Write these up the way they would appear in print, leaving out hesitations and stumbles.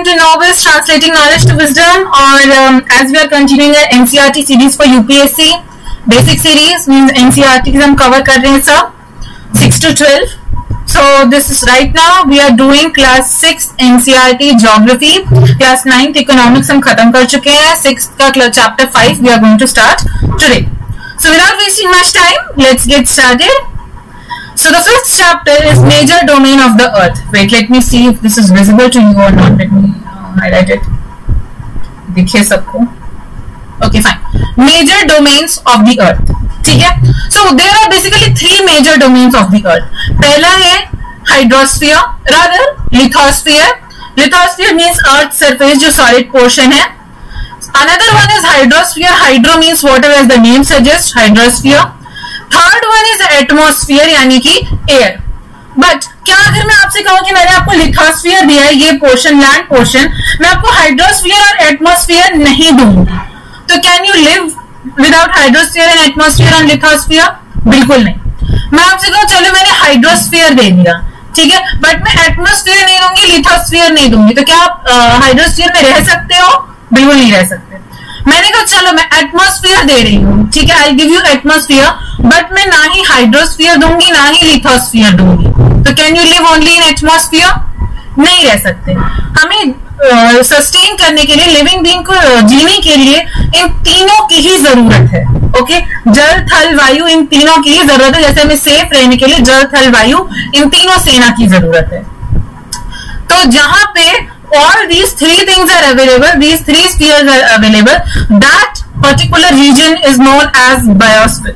welcome to Novice Translating Knowledge to Wisdom, or as we are continuing our NCERT series for UPSC basic series, means NCERT हम cover कर रहे हैं सब 6 to 12. So this is right now we are doing class 6 NCERT Geography, class 9th Economics हम खत्म कर चुके हैं, 6th का chapter 5 we are going to start today. So without wasting much time, let's get started. So the fifth chapter is major domain of the earth. Wait, let me see if this is visible to you or not. Let me highlight it. दिखे सबको? Okay, fine. Major domains of the earth. ठीक है? So there are basically three major domains of the earth. पहला है hydrosphere, rather lithosphere. Lithosphere means earth surface जो solid portion है. Another one is hydrosphere. Hydro means water, as the name suggests. Hydrosphere. Third one is atmosphere यानी कि air. But क्या अगर मैं आपसे कहूं कि मैंने आपको लिथोस्फीयर दिया है, ये पोर्शन लैंड पोर्शन, मैं आपको हाइड्रोस्फीयर और एटमॉस्फेयर नहीं दूंगी, तो can you live without hydrosphere and atmosphere and lithosphere? बिल्कुल नहीं. मैं आपसे कहूं चलो मैंने हाइड्रोस्फीयर दे दिया, ठीक है, बट मैं एटमॉस्फेयर नहीं दूंगी, लिथोस्फीयर नहीं दूंगी, तो क्या आप हाइड्रोस्फीयर में रह सकते हो? बिल्कुल नहीं रह सकते. मैंने कहा चलो मैं एटमॉस्फेयर दे रही हूँ, ठीक है, I give you atmosphere, but मैं ना ही हाइड्रोस्फीयर दूंगी ना ही लिथोस्फीयर दूंगी, तो can you live only in atmosphere? नहीं रह सकते. हमें सस्टेन करने के लिए, लिविंग बीइंग को जीने के लिए इन तीनों की ही जरूरत है. ओके, जल थल वायु, इन तीनों की ही जरूरत है. जैसे हमें सेफ रहने के लिए जल थल वायु, इन तीनों सेना की जरूरत है. तो जहां पे all these three things are available, these three spheres are available, that particular region is known as biosphere.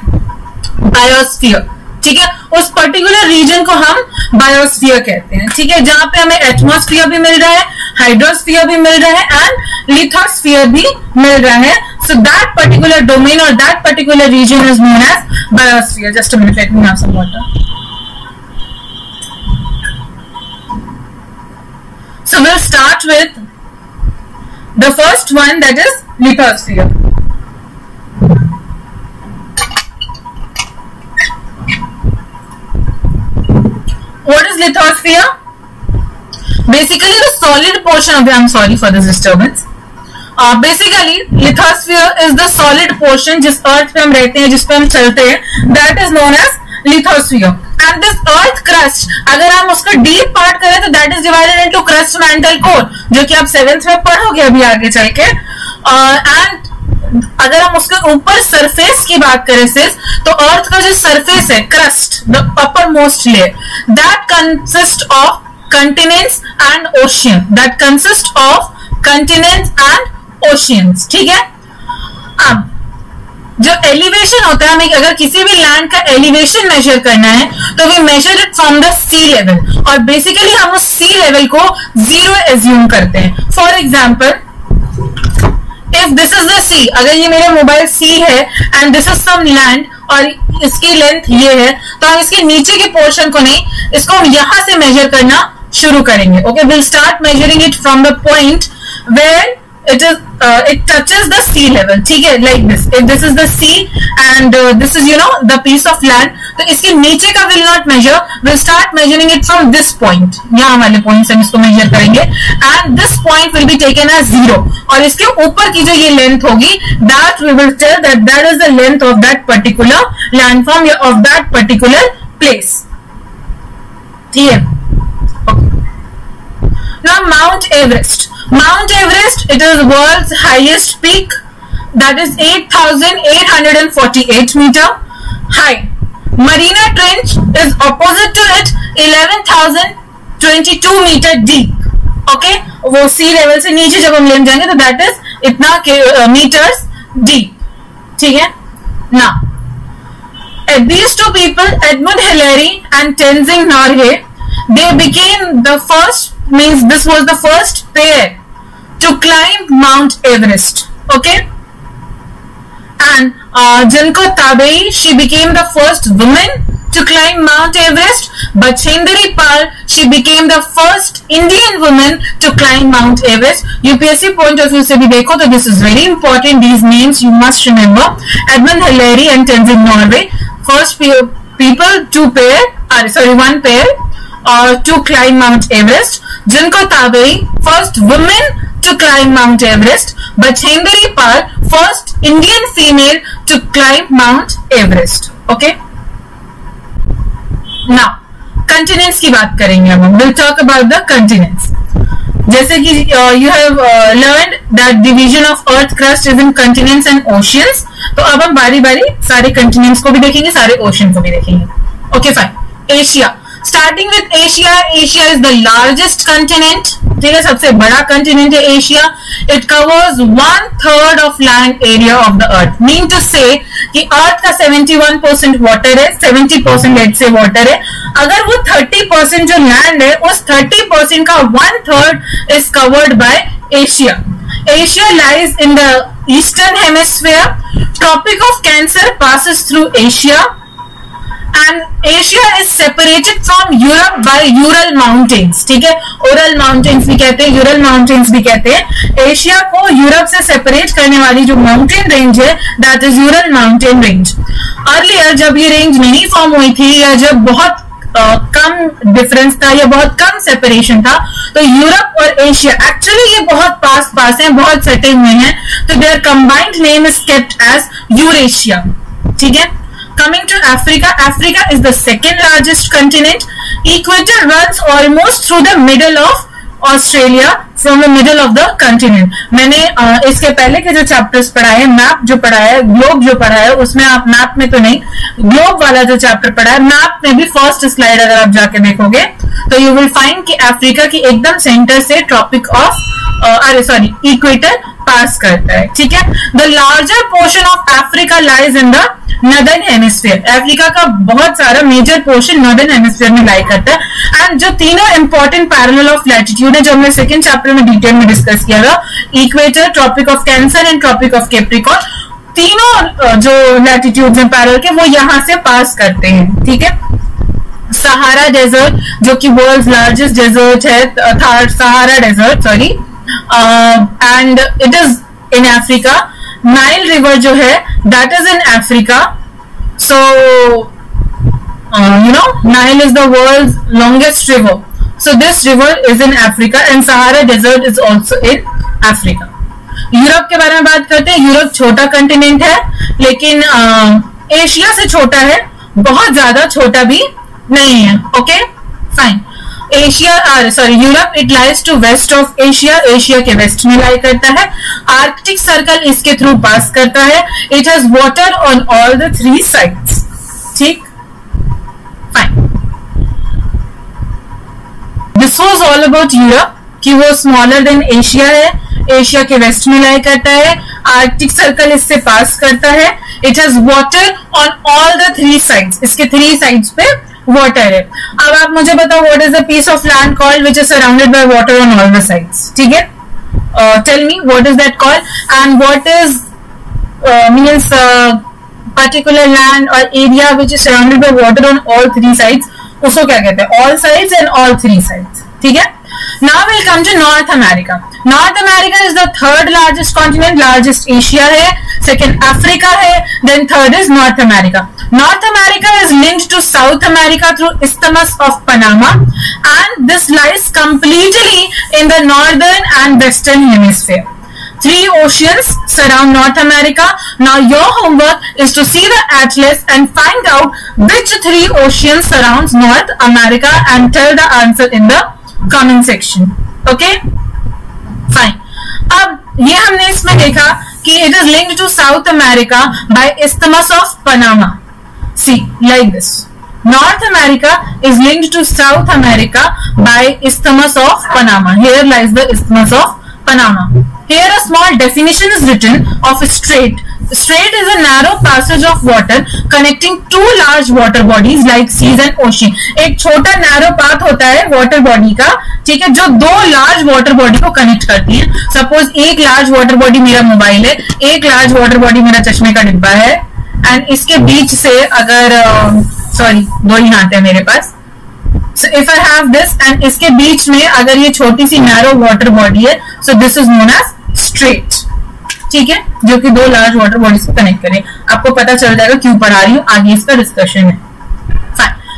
Biosphere, ठीक है, उस पर्टिकुलर रीजन को हम बायोस्फीयर कहते हैं. ठीक है, जहां पे हमें एटमॉस्फेयर भी मिल रहा है, हाइड्रोस्फीयर भी मिल रहा है एंड लिथोस्फीयर भी मिल रहा है. सो दैट पर्टिकुलर डोमेन और that particular region is known as biosphere. Just a minute, let me have some water. So we'll start with the first one, that is lithosphere. What is lithosphere? Basically the solid portion of the, I'm sorry for this disturbance. Basically lithosphere is the solid portion जिस अर्थ पे हम रहते हैं, जिस पे हम चलते हैं, that is known as lithosphere. And this earth crust, अगर हम उसका डीप पार्ट करें तो that is divided into crust, mantle, core, जो कि आप 7th में पढ़ोगे अभी आगे चल के. एंड अगर हम उसके ऊपर सरफेस की बात करें सिर्फ, तो अर्थ का जो सरफेस है, crust, the upper most layer, that consist of continents and ocean. That consist of continents and oceans. ठीक है, अब जो एलिवेशन होता है, हमें अगर किसी भी लैंड का एलिवेशन मेजर करना है तो we measure it from the sea level, और बेसिकली हम उस सी लेवल को जीरो एज्यूम करते हैं. For example, if this is the sea, अगर ये मेरा मोबाइल सी है and this is some land और इसकी लेंथ ये है, तो हम इसके नीचे के पोर्शन को नहीं, इसको हम यहां से मेजर करना शुरू करेंगे. Okay, will start measuring it from the point where it touches the sea level. ठीक है, like this. If this is the sea and this is the piece of land, तो इसके नीचे का will not measure. We'll start measuring it from this point. यहाँ वाले point से हम इसको measure करेंगे and this point will be taken as 0. और इसके ऊपर की जो ये length होगी, that we will tell that that is the length of that particular landform of that particular place. ठीक है. Now Mount Everest. Mount Everest, it is world's highest peak, that is 8,848 meter high. Marina Trench is opposite to it, 11,022 meter deep. Okay, वो sea level से नीचे जब हम ले जाएंगे तो that is इतना meters deep. ठीक है. Now, these two people, Edmund Hillary and Tenzing Norgay, they became the first, means this was the first pair to climb Mount Everest. Okay, and Junko Tabei, she became the first woman to climb Mount Everest. Bachhendri Pal, she became the first Indian woman to climb Mount Everest. UPSC point of view से भी देखो तो this is very important. These names you must remember. Edmund Hillary and Tenzing Norgay, first people, one pair to climb Mount Everest. Junko Taberi, first woman to climb Mount Everest. Bachendri Pal, first Indian female to climb Mount Everest. Okay. Now, continents की बात करेंगे हम. We'll talk about the continents. जैसे कि you have learned that division of Earth crust is in continents and oceans. तो अब हम बारी बारी सारे continents को भी देखेंगे, सारे ocean को भी देखेंगे. Okay, fine. Asia. Starting with Asia, Asia is the largest continent. ठीक है, सबसे बड़ा continent है Asia. It covers 1/3 of land area of the Earth. Mean to say कि Earth का 71% water है, 70% let's say water है. अगर वो 30% जो land है, उस 30% का 1/3 is covered by Asia. Asia lies in the eastern hemisphere. Tropic of Cancer passes through Asia. And Asia is separated from Europe by Ural Mountains. ठीक है, Ural Mountains भी कहते हैं, Ural Mountains भी कहते हैं. एशिया को यूरोप से सेपरेट करने वाली जो माउंटेन रेंज है, that is Ural mountain range. Earlier जब ये रेंज नहीं फॉर्म हुई थी, या जब बहुत कम डिफरेंस था या बहुत कम सेपरेशन था, तो यूरोप और एशिया एक्चुअली ये बहुत पास हैं, बहुत सटे हुए हैं, तो their combined name is kept as Eurasia. ठीक है. Coming to Africa, Africa is the second largest continent. Equator runs almost through the middle of Australia, from the middle of the continent. मैंने इसके पहले के जो चैप्टर्स पढ़ाए हैं, map जो पढ़ा है, ग्लोब जो पढ़ा है, उसमें आप मैप में तो नहीं, ग्लोब वाला जो चैप्टर पढ़ा है, मैप में भी फर्स्ट स्लाइड अगर आप जाके देखोगे तो यू विल फाइंड कि अफ्रीका की एकदम सेंटर से ट्रॉपिक ऑफ इक्वेटर पास करता है. ठीक है. The larger portion of Africa lies in the northern hemisphere. Africa का बहुत सारा मेजर पोर्शन नॉर्दर्न हेमिस्फीयर में लाई करता है. एंड जो तीनों इंपॉर्टेंट पैरेलल ऑफ लैटिट्यूड है, जो हमने सेकंड चैप्टर में डिटेल में डिस्कस किया था, equator, tropic of Cancer and tropic of Capricorn, तीनों जो लैटिट्यूड हैं पैरेलल के, वो यहां से पास करते हैं. ठीक है. सहारा डेजर्ट, जो कि वर्ल्ड लार्जेस्ट डेजर्ट है, Sahara desert sorry, and it is in Africa. Nile river जो है, that is in Africa. So you know, Nile is the world's longest river. So this river is in Africa and Sahara Desert is also in Africa. Europe के बारे में बात करते हैं. Europe छोटा continent है, लेकिन एशिया से छोटा है, बहुत ज्यादा छोटा भी नहीं है. Okay, fine. Asia Europe it lies to west of Asia. Asia के वेस्ट में लाई करता है. आर्कटिक सर्कल इसके थ्रू पास करता है. It has water on all the 3 sides. ठीक, fine. This was all about Europe, कि वो स्मॉलर देन एशिया है, एशिया के वेस्ट में लाई करता है, आर्कटिक सर्कल इससे पास करता है. It has water on all the 3 sides. इसके 3 साइड्स पे वाटर है. अब आप मुझे बताओ, what is the piece of land called which is surrounded by water on all the sides. ठीक है. Tell me what is that called, and what is means particular land or area which is surrounded by water on all 3 sides, उसको क्या कहते हैं? All sides and all 3 sides. ठीक है. Now we'll come to North America. North America is the 3rd largest continent. Largest Asia है, second Africa है, then 3rd is North America. North America is linked to South America through Isthmus of Panama, and this lies completely in the northern and western hemisphere. 3 oceans surround North America. Now your homework is to see the atlas and find out which 3 oceans surrounds North America and tell the answer in the comment section. Okay? Fine. अब ये हमने इसमें देखा कि it is linked to South America by Isthmus of Panama. See, like this. North America is linked to South America by Isthmus of Panama. Here lies the Isthmus of Panama. Here a small definition is written of a strait. Strait is a narrow passage of water connecting 2 large water bodies like seas and ocean. एक छोटा narrow path होता है water body का, ठीक है, जो 2 large water body को connect करती है. Suppose एक large water body मेरा मोबाइल है, एक large water body मेरा चश्मे का डिब्बा है, and इसके बीच से अगर सॉरी 2 ही हाथ है मेरे पास. So if I have this and इसके बीच में अगर ये छोटी सी narrow water body है, so this is known as strait. ठीक है, जो कि 2 लार्ज वाटर बॉडीज को कनेक्ट करें. आपको पता चल जाएगा क्यों पढ़ा रही हूँ, आगे इसका डिस्कशन है. Fine.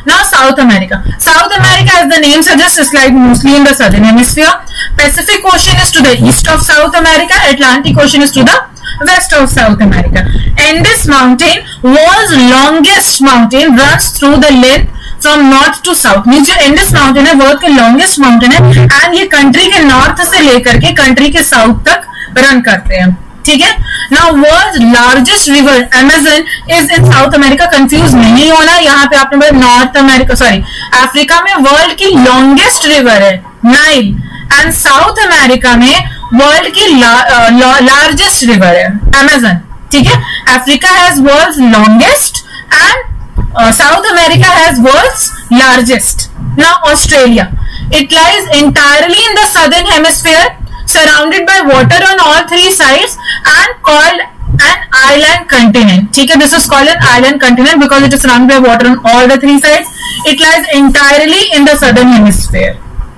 Now South America. South America, as the name suggests, lies mostly in the southern hemisphere. Pacific Ocean is to the east of South America. Atlantic Ocean is to the west of South America. Andes Mountain, world's longest mountain, runs through the length from north to south. Means जो Andes mountain है world के longest mountain है and ये country के north से लेकर के country के साउथ तक रन करते हैं. ठीक है. Now world largest river Amazon is in South America. Confuse नहीं होना, यहाँ पे आपने बोला नॉर्थ अमेरिका, सॉरी अफ्रीका में वर्ल्ड की लॉन्गेस्ट रिवर है नाइल, एंड साउथ अमेरिका में वर्ल्ड की लार्जेस्ट रिवर है अमेजन. ठीक है. Africa has world's longest and South America has world's largest. Now Australia, it lies entirely in the southern hemisphere, surrounded by water on all three sides and called an island continent. ठीक है. This is called an island continent because it is surrounded by water on all the three sides. It lies entirely in the southern hemisphere.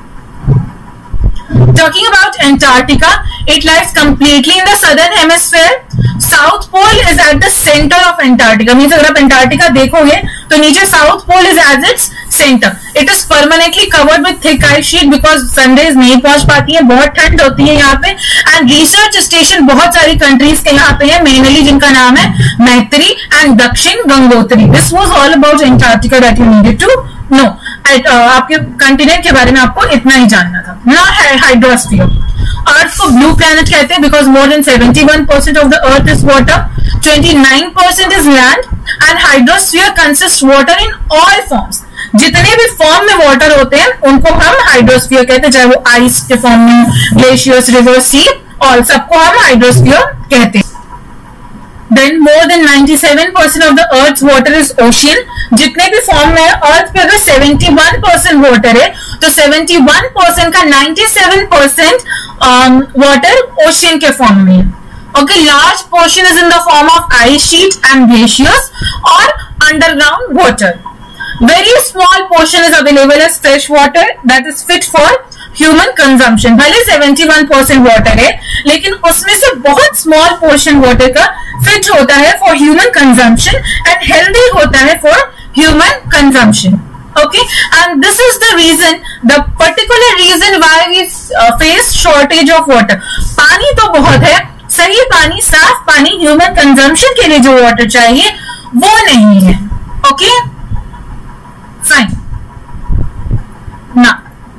Talking about Antarctica, it lies completely in the southern hemisphere. South Pole is at the center of Antarctica. Means अगर आप Antarctica देखोगे तो नीचे South Pole is as its center. It is permanently covered with thick ice sheet because sun rays नहीं पहुंच पाती है, बहुत ठंड होती है यहाँ पे. एंड रिसर्च स्टेशन बहुत सारी कंट्रीज के यहाँ पे है, मेनली जिनका नाम है Maitri and Dakshin Gangotri. This was all about Antarctica that you needed to know. आपके कंटिनेंट के बारे में आपको इतना ही जानना था. ना हाइड्रोस्फीयर. अर्थ को ब्लू प्लैनेट कहते हैं because more than 71% of the earth is water, 29% is land and hydrosphere consist water in all forms. जितने भी फॉर्म में वाटर होते हैं उनको हम हाइड्रोस्फीयर कहते हैं, चाहे वो आइस के फॉर्म में, ग्लेशियर्स, रिवर, सी, ऑल सबको हम हाइड्रोस्फीयर कहते हैं. Then more than 97% of the Earth's water is ocean. जितने भी फॉर्म में अर्थ पे अगर 71% वाटर है तो 71% का 97% वाटर ओशियन के फॉर्म में है. Okay, large portion is in the form of ice sheet and glaciers or underground water. Very small portion is available as fresh water that is fit for human consumption. भले 71% water है लेकिन उसमें से बहुत small portion water का fit होता है for human consumption and healthy होता है for human consumption. Okay, and this is the reason, the particular reason why we face shortage of water. पानी तो बहुत है, सही पानी, साफ पानी ह्यूमन कंजम्पशन के लिए जो वाटर चाहिए वो नहीं है. Okay, fine. ना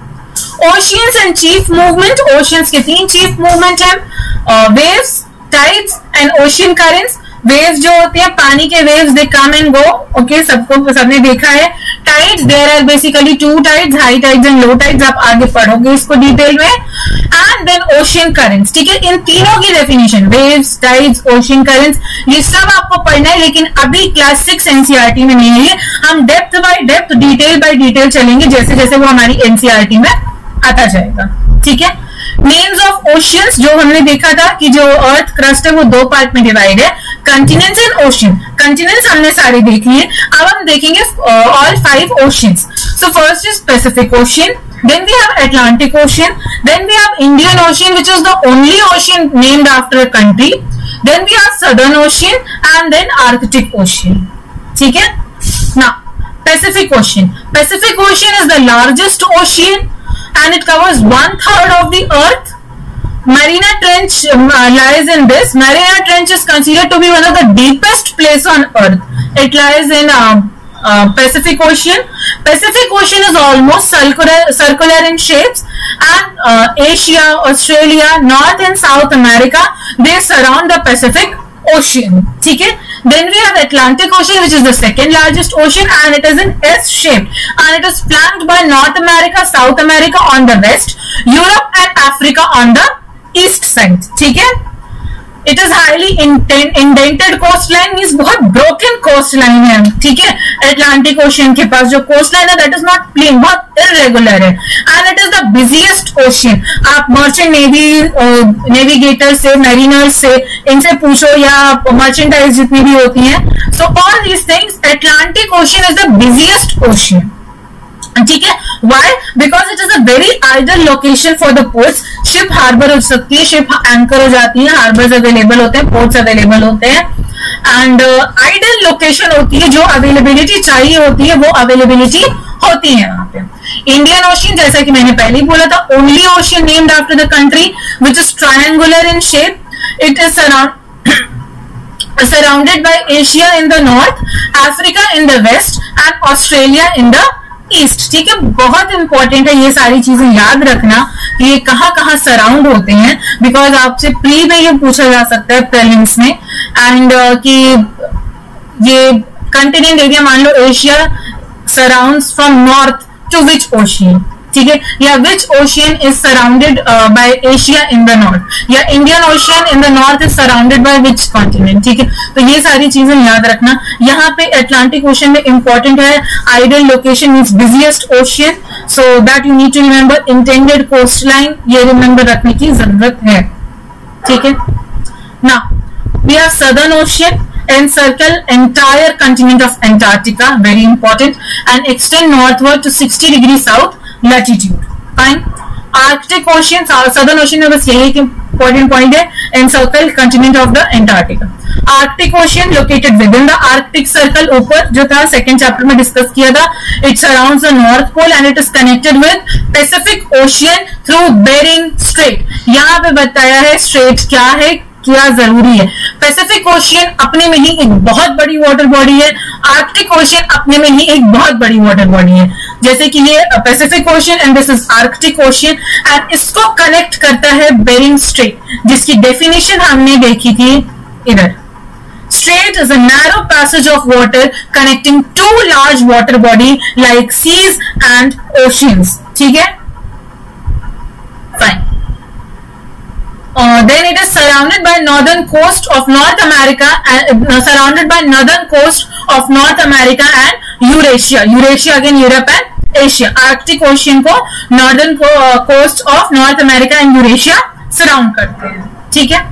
oceans and chief movement. Oceans के 3 चीफ मूवमेंट है, waves, tides and ocean currents. Waves जो होते हैं पानी के waves, they come and go. Okay, सबने देखा है. Tides, there are basically 2 tides, high tides and low tides. आप आगे पढ़ोगे इसको डिटेल में. And then ocean currents. ठीक है, इन तीनों की definition, waves, tides, ocean currents, ये सब आपको पढ़ना है लेकिन अभी क्लास 6 एनसीईआरटी में नहीं है. हम depth by depth, detail by detail चलेंगे जैसे जैसे वो हमारी एनसीईआरटी में आता जाएगा. ठीक है. नेम्स ऑफ ओशियंस जो हमने देखा था कि जो अर्थ क्रस्ट है वो 2 पार्ट में डिवाइड है, कंटिनेंट्स एंड ओशियन. कंटिनेंट्स हमने सारे देख लिए, अब हम देखेंगे all 5 oceans. So first is Pacific Ocean, then we have Atlantic Ocean, then we have Indian Ocean which is the only ocean named after a country, then we have Southern Ocean and then Arctic Ocean. ठीक है. Now Pacific Ocean. Pacific Ocean is the largest ocean and it covers 1/3 of the earth. Mariana Trench lies in this. Mariana Trench is considered to be one of the deepest place on earth. It lies in Pacific Ocean. Pacific Ocean is almost circular in shapes, and Asia, Australia, North and South America, they surround the Pacific Ocean. ठीक है. Then we have Atlantic Ocean, which is the second largest ocean, and it is in S-shaped, and it is flanked by North America, South America on the west, Europe and Africa on the east side. ठीक है. It is highly indented coastline, means बहुत broken coastline है. ठीक है. Atlantic Ocean के पास जो coastline है that is not plain, बहुत irregular है, and it is the busiest ocean. आप merchant navigators से, mariners से इनसे पूछो या merchandise जितनी भी होती हैं, so all these things, Atlantic Ocean is the busiest ocean. ठीक है. Why? Because it is a very ideal location for the ports. Ship harbour हो सकती है, शिप एंकर हो जाती है, हार्बर्स अवेलेबल होते हैं, पोर्ट्स अवेलेबल होते हैं, एंड आइडियल लोकेशन होती है, जो अवेलेबिलिटी चाहिए होती है वो अवेलेबिलिटी होती है वहां पे। इंडियन ओशियन, जैसा कि मैंने पहले ही बोला था, only ocean named after the country which is triangular in shape, it is surrounded by Asia in the north, Africa in the west and Australia in the east। ठीक है, बहुत इंपॉर्टेंट है ये सारी चीजें याद रखना कि ये कहाँ कहाँ सराउंड होते हैं, बिकॉज आपसे प्री में ये पूछा जा सकता है प्रीलिम्स में। एंड कि ये कंटिनेंट एरिया, मान लो Asia surrounds from north to which ocean, ठीक है, या which ocean is surrounded by Asia in the north, या Indian Ocean in the north is surrounded by which continent. ठीक है, तो ये सारी चीजें याद रखना। यहाँ पे अटलांटिक ओशियन में इंपॉर्टेंट है ideal location means busiest ocean, so that you need to remember intended coast line, ये रिमेंबर रखने की जरूरत है। ठीक है, now we have Southern Ocean encircle entire continent of Antarctica, very important, and extend northward to 60 degrees south latitude. Fine. Arctic Ocean, Southern Ocean में बस यही एक important point है, encircle continent of the Antarctica. Arctic Ocean located within the Arctic Circle, ऊपर जो था second chapter में discuss किया था, it surrounds the North Pole and it is connected with Pacific Ocean through Bering Strait. यहाँ पे बताया है स्ट्रेट क्या है, क्या जरूरी है। पैसिफिक ओशियन अपने में ही एक बहुत बड़ी वाटर बॉडी है, आर्कटिक ओशियन अपने में ही एक बहुत बड़ी वाटर बॉडी है। जैसे कि ये Pacific Ocean and this is Arctic Ocean, and इसको कनेक्ट करता है बेरिंग स्ट्रेट, जिसकी डेफिनेशन हमने देखी थी इधर। Strait is a narrow passage of water connecting two large water body like seas and oceans. ठीक है, fine. Then it is surrounded by northern coast of North America, surrounded by northern coast of North America and Eurasia. Eurasia again Europe and Asia. Arctic Ocean को northern coast of North America and Eurasia surround करते हैं। ठीक है,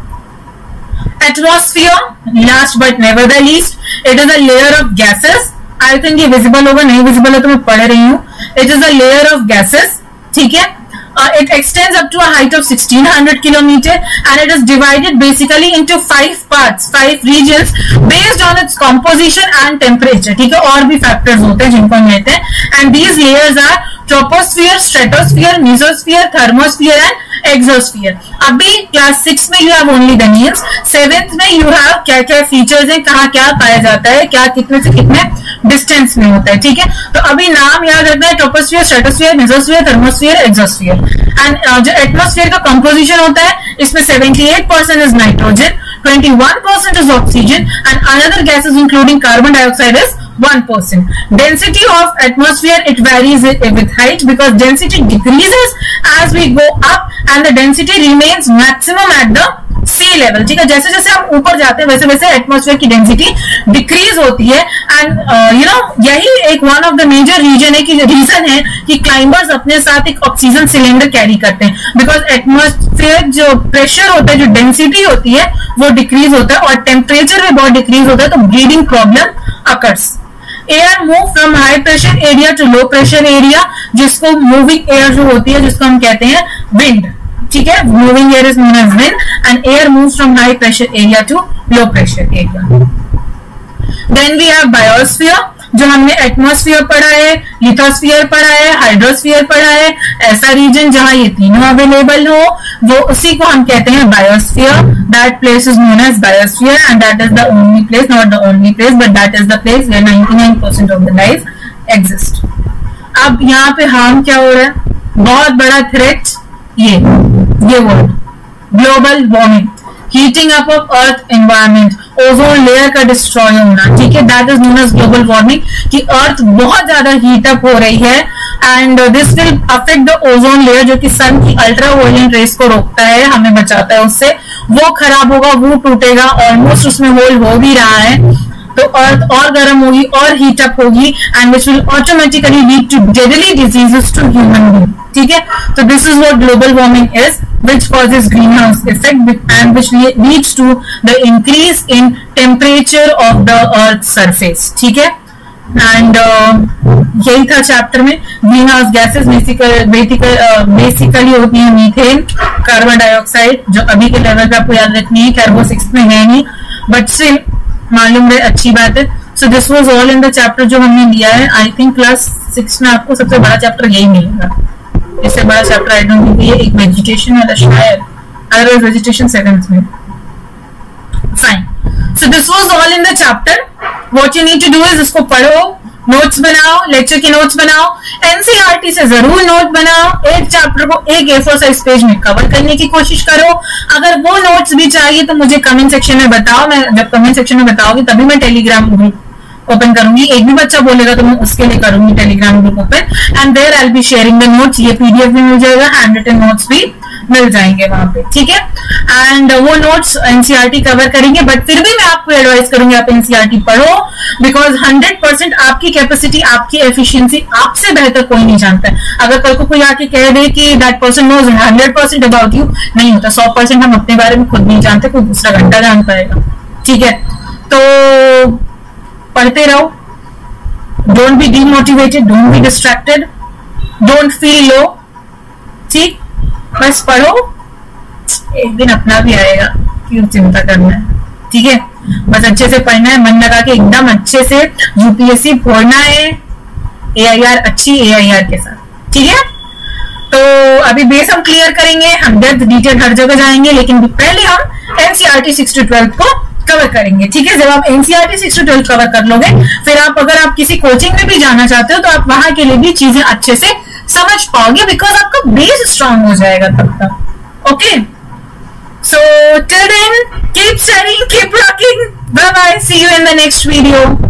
atmosphere, last but never the least, it is a layer of gases. I think ये visible होगा, नहीं visible है तो मैं पढ़ रही हूँ। It is a layer of gases. ठीक है, it extends up to a height of 1600 kilometer and it is divided basically into 5 parts, 5 regions based on its composition and temperature. ठीक है, और भी factors होते हैं जिनको हम लेते हैं, and these layers are troposphere, stratosphere, mesosphere, thermosphere and exosphere. अभी क्लास 6 में you have only the names, 7th में you have क्या क्या फीचर्स हैं, कहाँ क्या पाया जाता है, क्या कितने से कितने डिस्टेंस में होता है। ठीक है, तो अभी नाम याद रखना है, troposphere, stratosphere, mesosphere, thermosphere, exosphere. And जो एटमोस्फीयर का कंपोजिशन होता है, इसमें 78% is nitrogen, 21% is oxygen and another gases including carbon dioxide is 1%. Density of atmosphere, it varies with height because density decreases as we go up and the density remains maximum at the sea level. ठीक है, जैसे जैसे हम ऊपर जाते हैं वैसे वैसे एटमॉस्फेयर की डेंसिटी डिक्रीज होती है। एंड यू नो यही एक one of the major region है कि रीजन है कि क्लाइंबर्स अपने साथ एक ऑक्सीजन सिलेंडर कैरी करते हैं, बिकॉज एटमॉस्फेयर जो प्रेशर होता है, जो डेंसिटी होती है वो डिक्रीज होता है और टेम्परेचर भी बहुत डिक्रीज होता है, तो breathing problem occurs. Air move from high pressure area to low pressure area, जिसको मूविंग एयर जो होती है जिसको हम कहते हैं विंड। ठीक है, moving air is known as wind and air moves from high pressure area to low pressure area. Then we have biosphere, जो हमने एटमॉस्फेयर पढ़ा है, लिथोस्फीयर पढ़ा है, हाइड्रोस्फीयर पढ़ा है। ऐसा रीजन जहां ये तीनों अवेलेबल हो वो उसी को हम कहते हैं biosphere. That place is known as biosphere and that is the only place, not the only place but that is the place where 99% of the life exist. अब यहाँ पे हार्म क्या हो रहा है, बहुत बड़ा थ्रेट, ये word global warming, heating up of earth environment, ozone layer का डिस्ट्रॉय होना। ठीक है, that is known as global warming, कि अर्थ बहुत ज्यादा हीट अप हो रही है and this will affect the ozone layer, जो कि सन की अल्ट्रावायलेट रेस को रोकता है, हमें बचाता है उससे। वो खराब होगा, वो टूटेगा, ऑलमोस्ट उसमें होल हो भी रहा है, तो अर्थ और गर्म होगी और हीट अप होगी and which will automatically lead to deadly diseases to human being. ठीक है, तो this is what global warming is, which causes greenhouse effect and which leads to the increase in temperature of the earth's surface. ठीक है, and यही था chapter में। Green house gases basically होती है मीथेन, कार्बन डाइऑक्साइड, जो अभी के लेवल पे आपको याद रखनी है, खैर वो 6th में है नहीं, बट स्टिल मालूम रहे, अच्छी बात है। So this was all in the chapter जो हमने लिया है। आई थिंक क्लास 6 में आपको सबसे बड़ा चैप्टर यही मिलेगा, इससे बड़ा चैप्टर आई डोंट थिंक ये एक वेजिटेशन वाला शायद, अदरवाइज वेजिटेशन 7th में। Fine, so this was all in the chapter. What you need to do is इसको पढ़ो, नोट्स बनाओ, लेक्चर के नोट्स बनाओ, एनसीईआरटी से जरूर नोट बनाओ, एक चैप्टर को एक A4 साइज पेज में कवर करने की कोशिश करो। अगर वो नोट्स भी चाहिए तो मुझे कमेंट सेक्शन में बताओ, मैं जब कमेंट सेक्शन में बताओगी तभी मैं टेलीग्राम ग्रुप ओपन करूंगी। एक भी बच्चा बोलेगा तो मैं उसके लिए करूंगी Telegram group open, and there I will be sharing the notes. ये PDF भी मिल जाएगा, हैंड रिटन नोट्स भी मिल जाएंगे वहां पे, ठीक है। एंड वो नोट्स एनसीईआरटी कवर करेंगे, बट फिर भी मैं आपको एडवाइस करूंगी आप एनसीईआरटी पढ़ो, बिकॉज 100% आपकी कैपेसिटी, आपकी एफिशिएंसी आपसे बेहतर कोई नहीं जानता है। अगर कल को कोई आके कह दे कि that person knows 100% about you, नहीं होता। 100% हम अपने बारे में खुद नहीं जानते, कोई दूसरा घंटा जान पाएगा, ठीक है। तो पढ़ते रहो, don't be demotivated, don't be distracted, don't feel low, ठीक, बस पढ़ो, एक दिन अपना भी आएगा, क्यों चिंता करना है, ठीक है। बस अच्छे से पढ़ना है, मन लगा के एकदम अच्छे से यूपीएससी फोड़ना है, AIR अच्छी AIR के साथ, ठीक है। तो अभी बेस हम क्लियर करेंगे, हम डेप्थ डिटेल हर जगह जाएंगे, लेकिन पहले हम एनसीईआरटी 6 to 12 को कवर करेंगे, ठीक है। जब आप एनसीईआरटी 6 to 12 कवर कर लोगे, फिर आप अगर आप किसी कोचिंग में भी जाना चाहते हो तो आप वहां के लिए भी चीजें अच्छे से समझ पाओगे, बिकॉज आपका बेस स्ट्रांग हो जाएगा तब तक, okay. So till then, keep studying, keep rocking. Bye bye. See you in the next video.